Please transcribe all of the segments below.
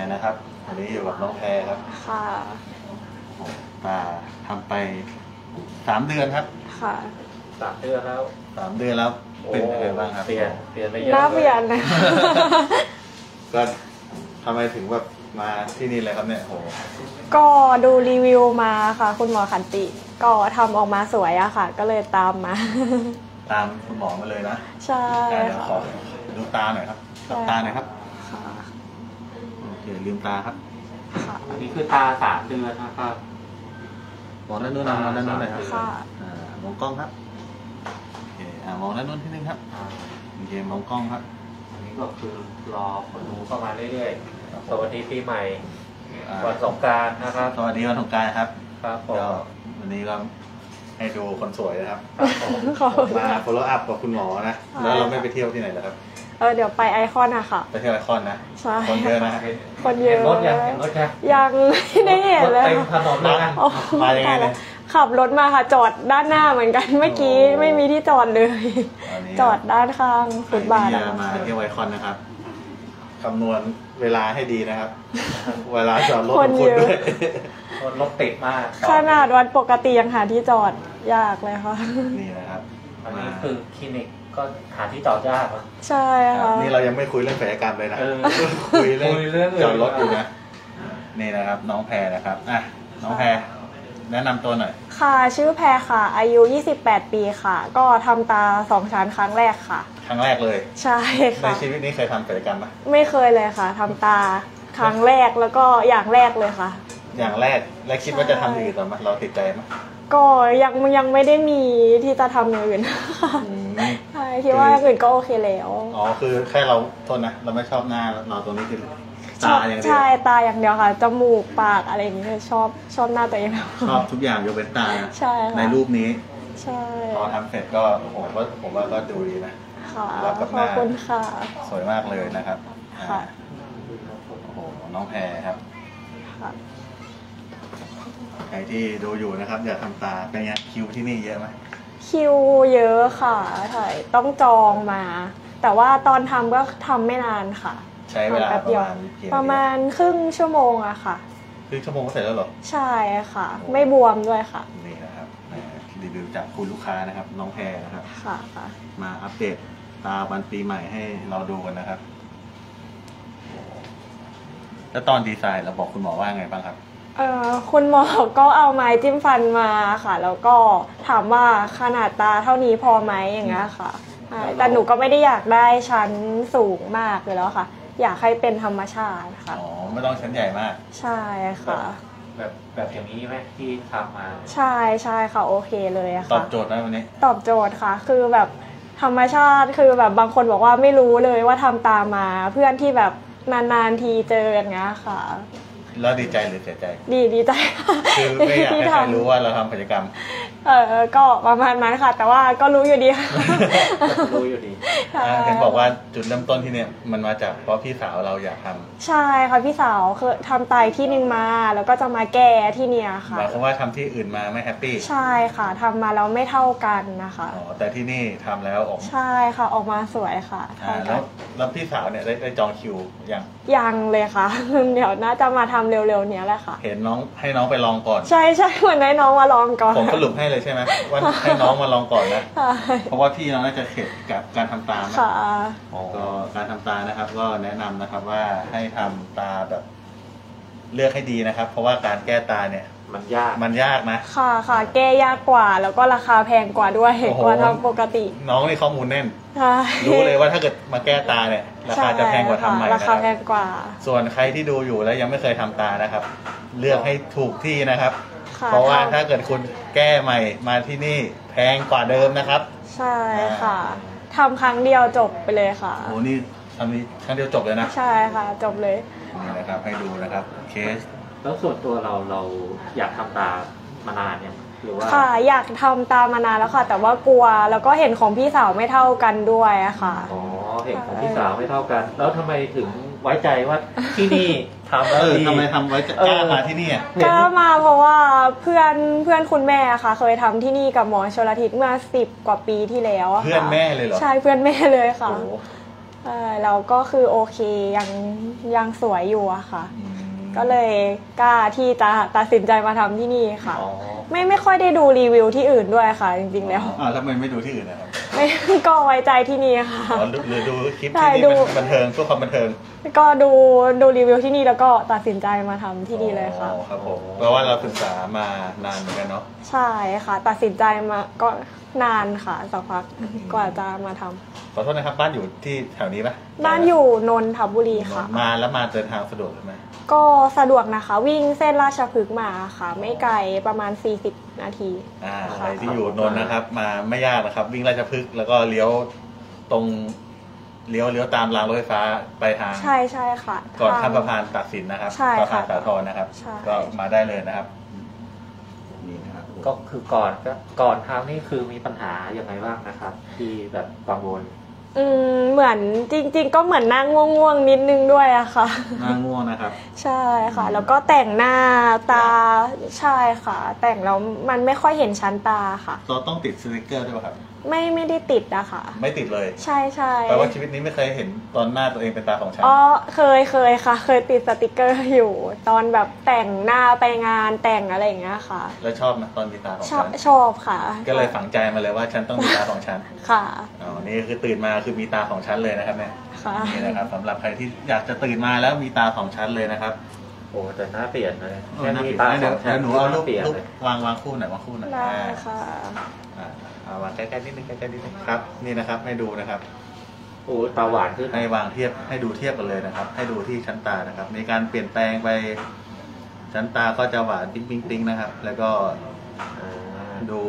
นะครับวันนี้อยู่กับน้องแพรครับค่ะตาทำไป3 เดือนครับค่ะ 3 เดือนแล้ว 3 เดือนแล้วเป็นยังไงบ้างครับเปลี่ยนไปเยอะน่าเปลี่ยนนะก็ทำไมถึงแบบมาที่นี่เลยครับเนี่ยโหก็ดูรีวิวมาค่ะคุณหมอขันติก็ทำออกมาสวยอะค่ะก็เลยตามมาตามคุณหมอมาเลยนะใช่เดี๋ยวขอดูตาหน่อยครับหลับตาหน่อยครับค่ะโอเคลืมตาครับอันนี้คือตา3 เดือนนะครับมองด้านนู้นมองด้านนู้นเลยครับค่ะมองกล้องครับโอเคมองด้านนู้นทีนึงครับโอเคมองกล้องครับอันนี้ก็คือรอคนดูเข้ามาเรื่อยๆสวัสดีปีใหม่วันสงกรานต์นะครับสวัสดีวันสงกรานต์ครับครับผมวันนี้ก็ให้ดูคนสวยนะครับมา follow up กับคุณหมอนะแล้วเราไม่ไปเที่ยวที่ไหนเหรอครับเดี๋ยวไปไอคอนอะค่ะไปเที่ยวไอคอนนะใช่คนเยอะนะคนเยอะรถยังไม่ได้เห็นเลยเต็มถนนเลยนะมายังไงเนี่ยขับรถมาค่ะจอดด้านหน้าเหมือนกันเมื่อกี้ไม่มีที่จอดเลยจอดด้านข้างฟุตบาทมาเที่ยวไอคอนนะครับคำนวณเวลาให้ดีนะครับเวลาจอดรถคนด้วยรถติดมากขนาดวันปกติยังหาที่จอดยากเลยค่ะนี่นะครับอันนี้คือคลินิกก็หาที่จอดยากใช่ค่ะนี่เรายังไม่คุยเรื่องศัลยกรรมเลยนะคุยเรื่องจอดรถอยู่นะนี่นะครับน้องแพรนะครับน้องแพรแนะนำตัวหน่อยค่ะชื่อแพรค่ะอายุ28 ปีค่ะก็ทำตา2 ชั้นครั้งแรกค่ะครั้งแรกเลยใช่ค่ะในชีวิตนี้เคยทำศัลยกรรมไหมไม่เคยเลยค่ะทำตาครั้งแรกแล้วก็อย่างแรกเลยค่ะอย่างแรกแล้วคิดว่าจะทำอื่นหรือเปล่าเราติดใจไหมก็ยังไม่ได้มีที่จะทำอย่างอื่นใช่คิดว่าอย่างอื่นก็โอเคแล้วคือแค่เราโทษนะเราไม่ชอบหน้าเราตรงนี้คือตาอย่างเดียวใช่ตาอย่างเดียวค่ะจมูกปากอะไรอย่างเงี้ยชอบหน้าตัวเองชอบทุกอย่างยกเว้นตาใช่ในรูปนี้ใช่พอทำเสร็จก็ผมว่าก็ดูดีนะค่ะขอบคุณค่ะสวยมากเลยนะครับค่ะโอ้โหน้องแพรครับใครที่ดูอยู่นะครับอยากทำตาเป็นไงคิวที่นี่เยอะไหมคิวเยอะค่ะถ่ายต้องจองมาแต่ว่าตอนทำก็ทำไม่นานค่ะใช้เวลาประมาณครึ่งชั่วโมงอะค่ะครึ่งชั่วโมงก็เสร็จแล้วเหรอใช่ค่ะไม่บวมด้วยค่ะนี่นะครับรีวิวจากคุณลูกค้านะครับน้องแพรนะครับค่ะมาอัปเดตตาวันปีใหม่ให้เราดูกันนะครับแล้วตอนดีไซน์เราบอกคุณหมอว่าไงบ้างครับคุณหมอก็เอาไม้จิ้มฟันมาค่ะแล้วก็ถามว่าขนาดตาเท่านี้พอไหมอย่างเงี้ยค่ะแต่หนูก็ไม่ได้อยากได้ชั้นสูงมากเลยแล้วค่ะอยากให้เป็นธรรมชาติค่ะไม่ต้องชั้นใหญ่มากใช่ค่ะแบบอย่างนี้ไหมที่ทำมาใช่ค่ะโอเคเลยค่ะตอบโจทย์ไหมวันนี้ตอบโจทย์ค่ะคือแบบธรรมชาติคือแบบบางคนบอกว่าไม่รู้เลยว่าทำตามมาเพื่อนที่แบบนานๆทีเจออย่างเงี้ยค่ะแล้วดีใจหรือเสียใจดีใจคือไม่อยากให้ใครรู้ว่าเราทำกิจกรรมก็ประมาณนั้นค่ะแต่ว่าก็รู้อยู่ดีค่ะรู้อยู่ดีเห็นบอกว่าจุดเริ่มต้นที่เนี่ยมันมาจากเพราะพี่สาวเราอยากทำใช่ค่ะพี่สาวเคยทำไตที่นึงมาแล้วก็จะมาแก้ที่เนี่ยค่ะหมายความว่าทำที่อื่นมาไม่แฮปปี้ใช่ค่ะทำมาแล้วไม่เท่ากันนะคะแต่ที่นี่ทำแล้วออกใช่ค่ะออกมาสวยค่ะแล้วพี่สาวเนี่ยได้จองคิวยังเลยค่ะเดี๋ยวน่าจะมาทำเร็วๆเนี้ยแหละค่ะเห็นน้องให้น้องไปลองก่อนใช่เหมือนให้น้องมาลองก่อนผมสรุปให้เลยใช่ไหมว่าให้น้องมาลองก่อนนะเพราะว่าพี่น้องน่าจะเข็ดกับการทำตาค่ะก็การทำตานะครับก็แนะนำนะครับว่าให้ทำตาแบบเลือกให้ดีนะครับ เพราะว่าการแก้ตาเนี่ยมันยากนะค่ะแก้ยากกว่าแล้วก็ราคาแพงกว่าด้วยกว่าทำปกติน้องนี่ข้อมูลแน่นรู้เลยว่าถ้าเกิดมาแก้ตาเนี่ยราคาจะแพงกว่าทำใหม่ราคาแพงกว่าส่วนใครที่ดูอยู่แล้วยังไม่เคยทำตานะครับเลือกให้ถูกที่นะครับเพราะว่าถ้าเกิดคุณแก้ใหม่มาที่นี่แพงกว่าเดิมนะครับใช่ค่ะทำครั้งเดียวจบไปเลยค่ะโอ้นี่ทำนี้ครั้งเดียวจบเลยนะใช่ค่ะจบเลยนี่นะครับให้ดูนะครับเคสแล้วส่วนตัวเราอยากทำตามานานเนี่ยหรือว่าค่ะอยากทำตามานานแล้วค่ะแต่ว่ากลัวแล้วก็เห็นของพี่สาวไม่เท่ากันด้วยอะค่ะเห็นของพี่สาวไม่เท่ากันแล้วทำไมถึงไว้ใจว่าที่นี่ทำแล้วดีทำไมทำไว้กล้ามาที่นี่กล้ามาเพราะว่าเพื่อนคุณแม่ค่ะเคยทำที่นี่กับหมอชลทิศเมื่อ10 กว่าปีที่แล้วเพื่อนแม่เลยเหรอใช่เพื่อนแม่เลยค่ะใช่แล้วก็คือโอเคยังสวยอยู่อะค่ะ ก็เลยกล้าที่จะตัดสินใจมาทำที่นี่ค่ะ ไม่ค่อยได้ดูรีวิวที่อื่นด้วยค่ะ จริงๆแล้วทำไมไม่ดูที่อื่นนะครับไม่ก็ไว้ใจที่นี่ค่ะหรือดูคลิปที่นี่บันเทิงเพื่อความบันเทิงก็ดูรีวิวที่นี่แล้วก็ตัดสินใจมาทำที่นี่เลยค่ะครับผมเพราะว่าเราศึกษามานานเหมือนกันเนาะใช่ค่ะตัดสินใจมาก็นานค่ะสักพักกว่าจะมาทำขอโทษนะครับบ้านอยู่ที่แถวนี้ไหมบ้านอยู่นนทบุรีค่ะมาเดินทางสะดวกไหมก็สะดวกนะคะวิ่งเส้นราชพฤกษ์มาค่ะไม่ไกลประมาณ40 นาทีใครที่อยู่นนท์นะครับมาไม่ยากนะครับวิ่งราชพฤกษ์แล้วก็เลี้ยวตรงเลี้ยวตามรางรถไฟฟ้าไปทางใช่ค่ะก่อนข้ามสะพานตากสินนะครับสะพานสาทรนะครับก็มาได้เลยนะครับนี่นะครับก็คือก่อนทางนี่คือมีปัญหาอย่างไรบ้างนะครับที่แบบกังวลเหมือนจริงๆก็เหมือนนั่งง่วงๆนิดนึงด้วยอะค่ะนั่งง่วงนะครับใช่ค่ะแล้วก็แต่งหน้าตาใช่ค่ะแต่งแล้วมันไม่ค่อยเห็นชั้นตาค่ะเราต้องติดสติกเกอร์ด้วยครับไม่ได้ติดอะค่ะไม่ติดเลยใช่แปลว่าชีวิตนี้ไม่เคยเห็นตอนหน้าตัวเองเป็นตาของฉันเคยค่ะเคยติดสติกเกอร์อยู่ตอนแบบแต่งหน้าไปงานแต่งอะไรอย่างเงี้ยค่ะแล้วชอบไหมตอนมีตาของฉันชอบค่ะก็เลยฝังใจมาเลยว่าฉันต้องมีตาของฉันค่ะนี่คือตื่นมาคือมีตาของฉันเลยนะครับเนี่ยนี่นะครับสำหรับใครที่อยากจะตื่นมาแล้วมีตาของฉันเลยนะครับโอ้แต่หน้าเปลี่ยนเลยแค่มีตาของฉันหนูเอารูปวางคู่หน่อยวางคู่หน่อยได้ค่ะวางใกล้ๆนิดนึงครับนี่นะครับให้ดูนะครับโอ้ตาหวานขึ้นให้วางเทียบให้ดูเทียบกันเลยนะครับให้ดูที่ชั้นตานะครับมีการเปลี่ยนแปลงไปชั้นตาก็จะหวานปิ๊งนะครับแล้วก็ดู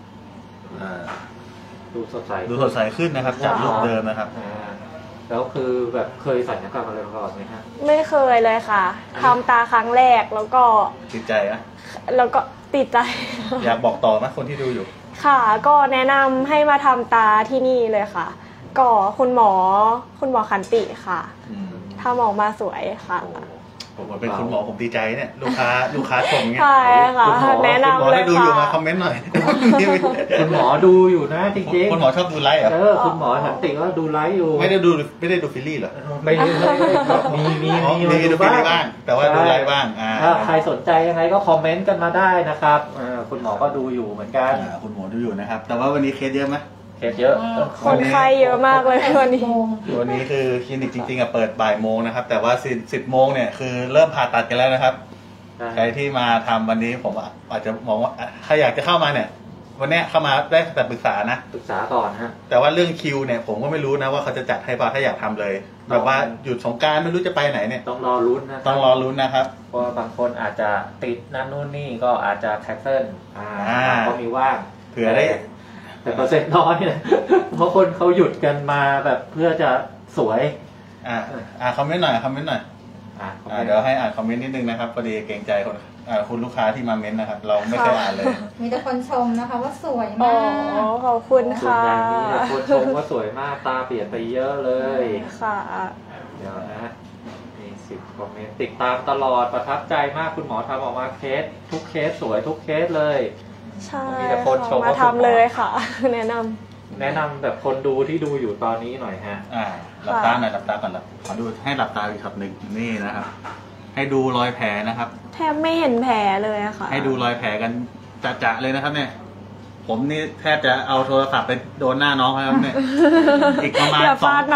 สดใสขึ้นนะครับจากรูปเดิมนะครับแล้วคือแบบเคยสัญญกรรมอะไรมาก่อนไหมฮะไม่เคยเลยค่ะทำตาครั้งแรกแล้วก็ติดใจนะแล้วก็ติดใจอยากบอกต่อไหมคนที่ดูอยู่ค่ะก็แนะนำให้มาทำตาที่นี่เลยค่ะก็คุณหมอขันติค่ะทำออกมาสวยค่ะผมเป็นคุณหมอผมดีใจเนี่ยลูกค้าชมเงี้ยใช่ค่ะแนะนำเลยค่ะดูอยู่มาคอมเมนต์หน่อยคุณหมอดูอยู่นะจริงๆคุณหมอชอบดูไลฟ์เหรอคุณหมอขันติก็ดูไลฟ์อยู่ไม่ได้ดูฟิลลี่เหรอไม่ได้มีดูฟิลลี่บ้างแต่ว่าดูไลฟ์บ้างถ้าใครสนใจยังไงก็คอมเมนต์กันมาได้นะครับคุณหมอก็ดูอยู่เหมือนกันคุณหมอดูอยู่นะครับแต่ว่าวันนี้เคสเยอะไหมเคสเยอะคนไข้เยอะมากเลยวันนี้คือคลินิกจริงๆเปิดบ่ายโมงนะครับแต่ว่า10 โมงเนี่ยคือเริ่มผ่าตัดกันแล้วนะครับใครที่มาทำวันนี้ผมอาจจะมองว่าใครอยากจะเข้ามาเนี่ยวันนี้เข้ามาได้แต่ปรึกษาก่อนฮะแต่ว่าเรื่องคิวเนี่ยผมก็ไม่รู้นะว่าเขาจะจัดให้ป่ะถ้าอยากทำเลยแบบว่าหยุดสงกรานต์ไม่รู้จะไปไหนเนี่ยต้องรอลุ้นนะต้องรอลุ้นนะครับเพราะบางคนอาจจะติดนั่นนู่นนี่ก็อาจจะแคนเซิลก็มีว่างเผื่อได้แต่เปอร์เซ็นต์น้อยนะเพราะคนเขาหยุดกันมาแบบเพื่อจะสวยคอมเมนต์หน่อยเดี๋ยวให้อ่านคอมเมนต์นิดนึงนะครับพอดีเกรงใจคุณลูกค้าที่มาเม้นต์นะครับเราไม่เคยอ่านเลยมีแต่คนชมนะคะว่าสวยมากขอบคุณค่ะคนชมว่าสวยมากตาเปลี่ยนไปเยอะเลยค่ะเดี๋ยวนะมี10 คอมเมนต์ติดตามตลอดประทับใจมากคุณหมอทำออกมาเคสทุกเคสสวยทุกเคสเลยใช่มาทำเลยค่ะแนะนำแบบคนดูที่ดูอยู่ตอนนี้หน่อยฮะหลับตาหน่อยหลับตาก่อนขอดูให้หลับตาอีกช็อตหนึ่งนี่นะครับให้ดูรอยแผลนะครับแทบไม่เห็นแผลเลยอะค่ะให้ดูรอยแผลกันจะเลยนะครับเนี่ยผมนี่แทบจะเอาโทรศัพท์ไปโดนหน้าน้องครับเนี่ยอีกประมาณ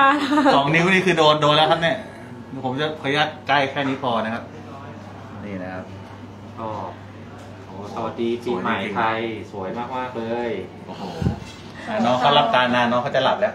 2 นิ้วนี่คือโดนแล้วครับเนี่ยผมจะขออนุญาตใกล้แค่นี้พอนะครับนี่นะครับสวัสดีปีใหม่ไทยสวยมากๆเลยโอ้โหน้องเขาหลับตานานน้องเขาจะหลับแล้ว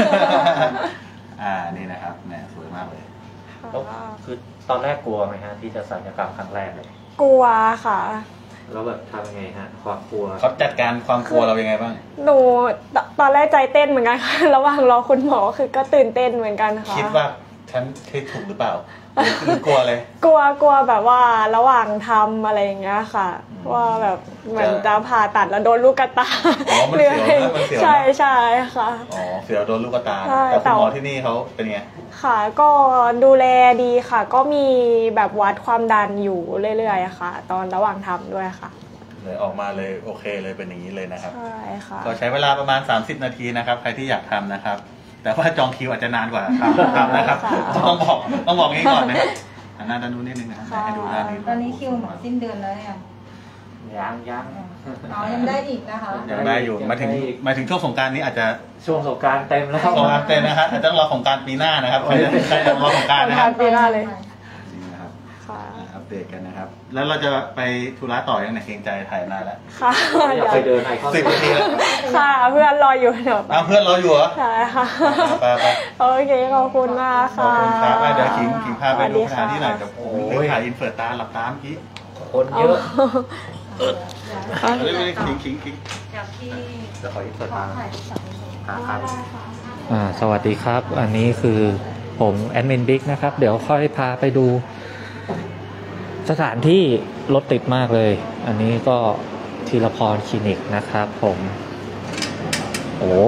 นี่นะครับเนี่ยสวยมากเลยแล้วคือตอนแรกกลัวไหมฮะที่จะศัลยกรรมครั้งแรกเลยกลัวค่ะแล้วแบบทำยังไงฮะความกลัวเขาจัดการความกลัวเรายังไงบ้างหนูตอนแรกใจเต้นเหมือนกันค่ะระหว่างรอคุณหมอคือก็ตื่นเต้นเหมือนกันค่ะคิดว่าฉันคิดถูกหรือเปล่า กลัวเลยกลัวแบบว่าระหว่างทำอะไรอย่างเงี้ยค่ะว่าแบบเหมือนจะผ่าตัดแล้วโดนลูกกระตามันเสียวมันเสียวใช่ค่ะเสียวโดนลูกกระตาแต่คุณหมอที่นี่เขาเป็นไงค่ะก็ดูแลดีค่ะก็มีแบบวัดความดันอยู่เรื่อยๆค่ะตอนระหว่างทำด้วยค่ะเลยออกมาเลยโอเคเลยเป็นอย่างนี้เลยนะครับใช่ค่ะก็ใช้เวลาประมาณ30 นาทีนะครับใครที่อยากทำนะครับแต่ว่าจองคิวอาจจะนานกว่าครับนะครับต้องบอกงี้ก่อนนะครับหันหน้าด้านนู้นนิดนึงนะครับให้ดูด้านนี้ตอนนี้คิวหมอสิ้นเดือนแล้วเนี่ยยังอ๋อยังได้อีกนะคะยังได้อยู่มาถึงช่วงสงกรานต์นี้อาจจะช่วงสงกรานต์เต็มแล้วสงกรานต์เต็มนะครับอาจจะต้องรอสงกรานต์ปีหน้านะครับใครจะรอสงกรานต์นะครับปีหน้าเลยนี่นะครับค่ะอัปเดตกันนะครับ แล้วเราจะไปธุระต่อยังไงเกรงใจถ่ายนานแล้วค่ะอยากไปเดินไอคอน 10 นาทีแล้วค่ะเพื่อนรออยู่เดี๋ยวเพื่อนเราอยู่เหรอใช่ค่ะไปโอเคขอบคุณมากขอบค่ะคุณครับเดี๋ยวขิงพาไปดูสถานที่หน่อยสเดี๋วัยวสผมลืมถ่ายอินเสิร์ตตาหลับตาเมื่อกี้คนเยอะเรื่อยๆขิงจากที่จะขออินเสิร์ตตามถ่ายสองครับสวัสดีครับ อันนี้คือผมแอดมินบิ๊กนะครับ เดี๋ยวค่อยพาไปดูสถานที่รถติดมากเลย อันนี้ก็ธีรพรคลินิกนะครับผมโอ้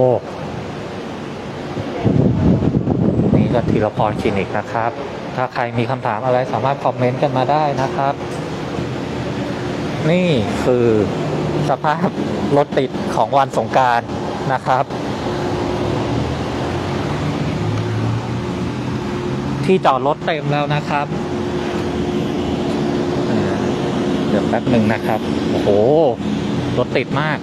นี่ก็ธีรพรคลินิกนะครับ ถ้าใครมีคำถามอะไรสามารถคอมเมนต์กันมาได้นะครับ นี่คือสภาพรถติดของวันสงกรานต์นะครับ ที่จอดรถเต็มแล้วนะครับเดี๋ยวแป๊บหนึ่งนะครับโอ้โหรถติดมาก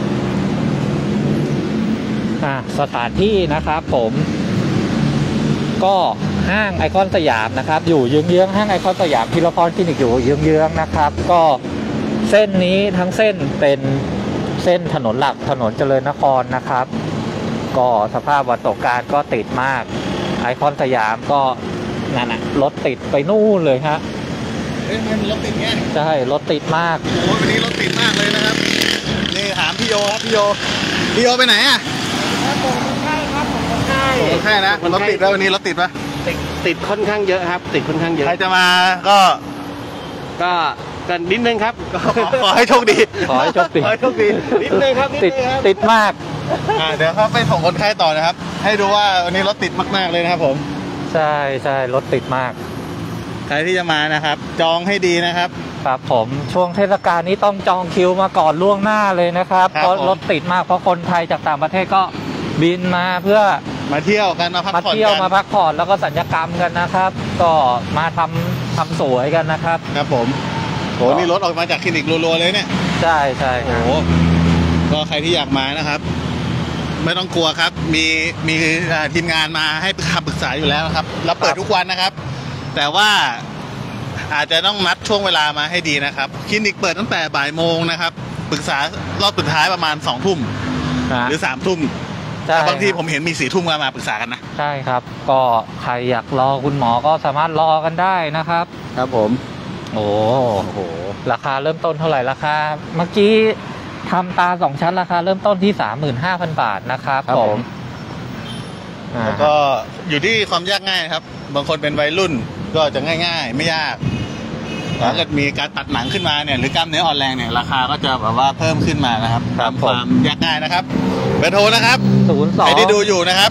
สถานที่นะครับผมก็ห้างไอคอนสยามนะครับอยู่เยื้องๆห้างไอคอนสยามธีรพรคลินิกอยู่เยื้องๆนะครับก็เส้นนี้ทั้งเส้นเป็นเส้นถนนหลักถนนเจริญนครนะครับก็สภาพวันสงกรานต์ก็ติดมากไอคอนสยามก็นั่นน่ะรถติดไปนู่นเลยฮะมันรถติดไงใช่รถติดมากโอ้วันนี้รถติดมากเลยนะครับนี่ถามพี่โยครับพี่โยไปไหนอ่ะผมใช่นะรถติดแล้ววันนี้รถติดปะติดค่อนข้างเยอะครับติดค่อนข้างเยอะใครจะมาก็ก็นิดนึงครับขอให้โชคดีขอให้โชคดีขอให้โชคดีนิดนึงครับติดมากเดี๋ยวครับไปส่งคนไข้ต่อนะครับ ให้ดูว่าวันนี้รถติดมากๆเลยนะครับผมใช่รถติดมากใครที่จะมานะครับ จองให้ดีนะครับครับผมช่วงเทศกาลนี้ต้องจองคิวมาก่อนล่วงหน้าเลยนะครับครับเพราะผมรถติดมากเพราะคนไทยจากต่างประเทศก็บินมาเพื่อมาเที่ยวกันมาพักมาผ่อนเที่ยวกันมาพักผ่อนแล้วก็สัญญกรรมกันนะครับ ก็มาทำสวยกันนะครับครับผมโหนี่รถออกมาจากคลินิกรัวๆเลยเนี่ยใช่คโอ้รับโหก็ใครที่อยากมานะครับ ไม่ต้องกลัวครับ มีทีมงานมาให้คำปรึกษาอยู่แล้วนะครับแล้วเปิดทุกวันนะครับ แต่ว่าอาจจะต้องนัดช่วงเวลามาให้ดีนะครับคลินิกเปิดตั้งแต่บ่ายโมงนะครับปรึกษารอบสุดท้ายประมาณ2 ทุ่มหรือ3 ทุ่มใช่แต่บางทีผมเห็นมี4 ทุ่มมาปรึกษากันนะใช่ครับ ก็ใครอยากรอคุณหมอก็สามารถรอกันได้นะครับครับผมโอ้โหราคาเริ่มต้นเท่าไหร่ราคาเมื่อกี้ทำตา2 ชั้นราคาเริ่มต้นที่ 35,000 บาทนะครับผมอ่าแล้วก็อยู่ที่ความยากง่ายครับ บางคนเป็นวัยรุ่นก็จะง่ายๆ ไม่ยากถ้าเกิดมีการตัดหนังขึ้นมาเนี่ยหรือกล้ามเนื้ออ่อนแรงเนี่ยราคาก็จะแบบว่าเพิ่มขึ้นมานะครับตามความยากง่ายนะครับเบอร์โทรนะครับ 02 ใครที่ดูอยู่นะครับ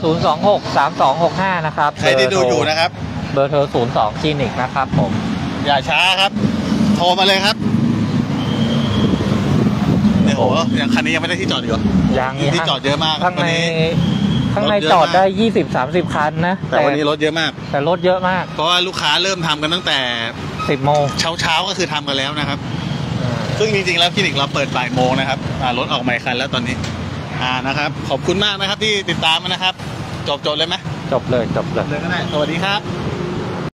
026-3265นะครับใครที่ดูอยู่นะครับเบอร์โทร02คลินิกนะครับผมอย่าช้าครับ โทรมาเลยครับเนี่ยโหยังคันนี้ยังไม่ได้ที่จอดอยู่เหรอยังที่จอดเยอะมากข้างในวันนี้ข้างในรถเยอะจอดได้มาก 20-30 คันนะแต่วันนี้รถเยอะมากแต่รถเยอะมากเพราะว่าลูกค้าเริ่มทำกันตั้งแต่ 10 โมงเช้าก็คือทำกันแล้วนะครับ ซึ่งจริงๆแล้วคลินิกเราเปิดบ่ายโมงนะครับรถออกใหม่คันแล้วตอนนี้นะครับ ขอบคุณมากนะครับที่ติดตามนะครับ จบเลยไหมจบเลยเลยก็ได้สวัสดีครับ